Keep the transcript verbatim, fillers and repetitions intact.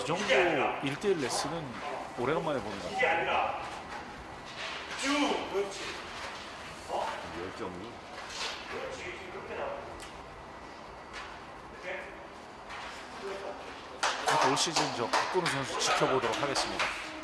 이 정도 일 대일 레슨은 오래간만에 보는 것 같아요. 아니라 쭉 그렇지. 어? 열정이. 그렇지. 지금 그렇게 나와. 이렇게. 올 시즌 저 박건우 선수 지켜보도록 하겠습니다.